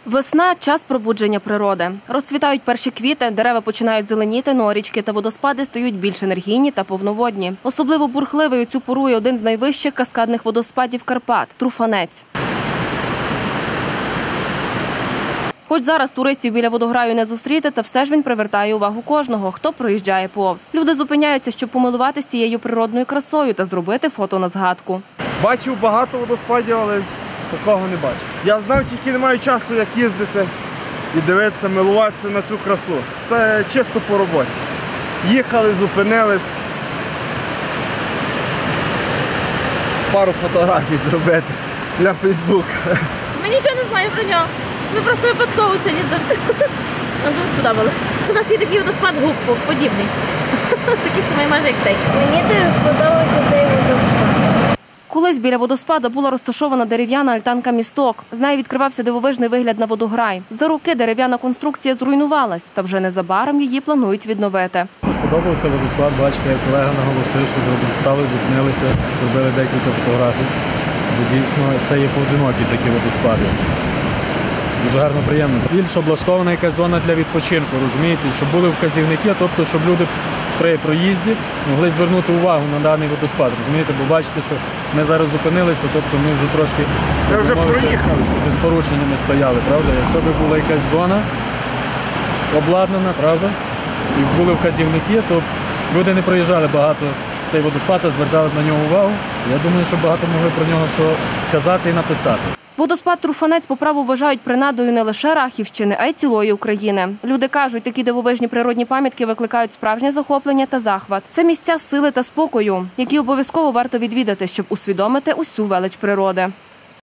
Весна – час пробудження природи. Розцвітають перші квіти, дерева починають зеленіти, ну а річки та водоспади стають більш енергійні та повноводні. Особливо бурхливий у цю пору є один з найвищих каскадних водоспадів Карпат – Труфанець. Хоч зараз туристів біля водограю не зустріти, та все ж він привертає увагу кожного, хто проїжджає повз. Люди зупиняються, щоб помилуватися цією природною красою та зробити фото на згадку. Бачив багато водоспадів, але такого не бачив. Я знав, тільки не маю часу, як їздити і дивитися, милуватися на цю красу. Це чисто по роботі. Їхали, зупинились. Пару фотографій зробити для Фейсбука. Ми нічого не знаємо про нього. Ми просто випадково сьогодні нам дуже сподобалося. У нас є такий водоспад губ подібний. Такий самий майже як цей. Мені дуже сподобався цей водоспад. Колись біля водоспада була розташована дерев'яна альтанка-місток. З неї відкривався дивовижний вигляд на водограй. За роки дерев'яна конструкція зруйнувалась, та вже незабаром її планують відновити. Сподобався водоспад, бачите, як колега наголосив, що стали, зупинилися, зробили декілька фотографій. Бо дійсно це є поодинокі такі водоспади. Дуже гарно, приємно. Більш облаштована якась зона для відпочинку, розумієте, щоб були вказівники, тобто, щоб люди при проїзді могли звернути увагу на даний водоспад, розумієте, бо бачите, що ми зараз зупинилися, тобто ми вже трошки без порушення не стояли, правда? Якщо б була якась зона обладнана, правда, і були вказівники, то люди не проїжджали багато цей водоспад, а звертали на нього увагу. Я думаю, що багато могли про нього що сказати і написати. Водоспад Труфанець по праву вважають принадою не лише Рахівщини, а й цілої України. Люди кажуть, такі дивовижні природні пам'ятки викликають справжнє захоплення та захват. Це місця сили та спокою, які обов'язково варто відвідати, щоб усвідомити усю велич природи.